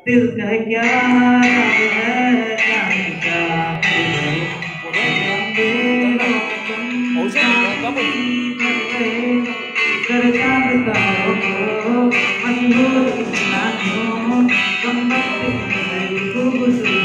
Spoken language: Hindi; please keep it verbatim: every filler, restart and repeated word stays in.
दिल का क्या राज है जाने क्या कर चांद तारों को मंजूर ना क्यों कम वक्त की खूबसूरती